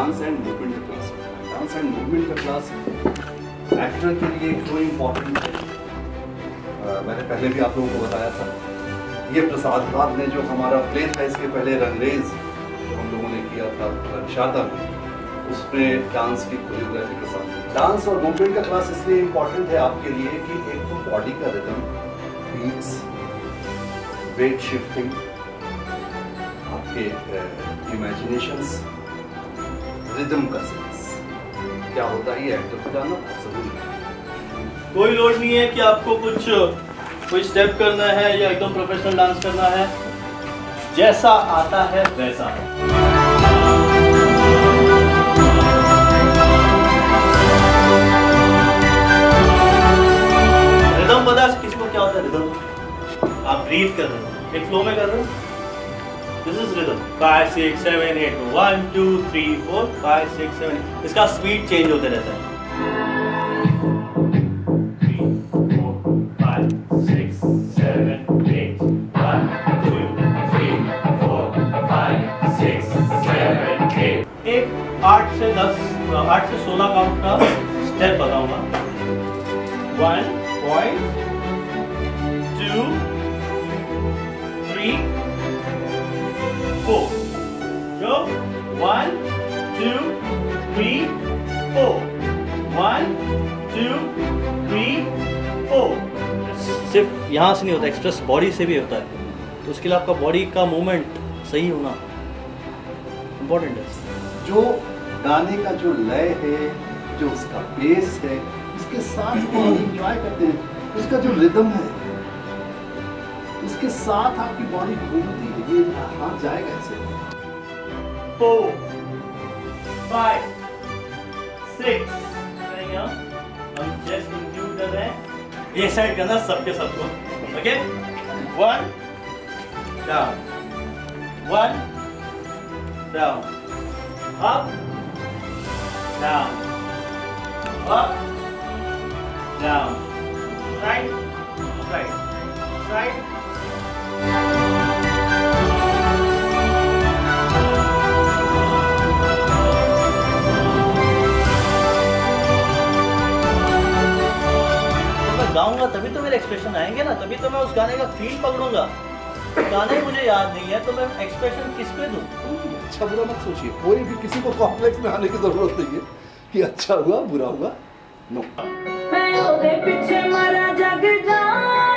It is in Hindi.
डांस एंड मूवमेंट का क्लास होता है। डांस एंड मूवमेंट का क्लास एक्टर के लिए क्यों इम्पोर्टेंट है, मैंने पहले भी आप लोगों को बताया था। ये प्रसाद घाट ने जो हमारा प्ले था, इसके पहले रंगरेज हम लोगों ने किया था रंगशाता में, उसमें डांस की कोरियोग्राफी के साथ डांस और मूवमेंट का क्लास इसलिए इम्पोर्टेंट है आपके लिए कि एक तो बॉडी का रिदम, बीट्स, वेट शिफ्टिंग, आपके इमेजिनेशंस, रिदम का सेंस क्या होता है, ये एक्टर को जानना बहुत जरूरी है। कोई लोड नहीं है कि आपको कोई स्टेप करना है या एकदम प्रोफेशनल डांस करना है, जैसा आता है वैसा है। रिदम पता है किसी को क्या होता है? रिदम आप ब्रीथ कर रहे हो, एक फ्लो में कर रहे हो। This is rhythm 5 6 7 8 1 2 3 4 5 6 7 8। इसका स्पीड चेंज होते रहता है। 3 4 5 6 7 8 1 2 3 4 5 6 7 8। एक 8 से 16 काउंट का स्टेप बताऊंगा। 1 point 2 3 4। जो 1 2 3 4 1 2 3 4। सिर्फ यहाँ से नहीं होता, एक्सप्रेस बॉडी से भी होता है, तो उसके लिए आपका बॉडी का मूवमेंट सही होना इम्पोर्टेंट है। जो गाने का जो लय है, जो उसका बेस है, उसके साथ वो एंजॉय करते हैं, उसका जो रिदम है, उसके साथ आपकी बॉडी घूमती है, ये हाथ जाएगा ऐसे। 4 5 6 हम जस्ट इंक्लूड कर रहे हैं, ये साइड करना सबके सबको। Okay 1 down 1 down up down up down right right right. गाऊंगा तभी तो मेरे एक्सप्रेशन आएंगे ना, तभी तो मैं उस गाने का फील पकड़ूंगा। गाना ही मुझे याद नहीं है तो मैं एक्सप्रेशन किस पे दूं? अच्छा बुरा मत सोचिए, कोई भी किसी को कॉम्प्लेक्स में आने की जरूरत नहीं है कि अच्छा हुआ बुरा हुआ। नो।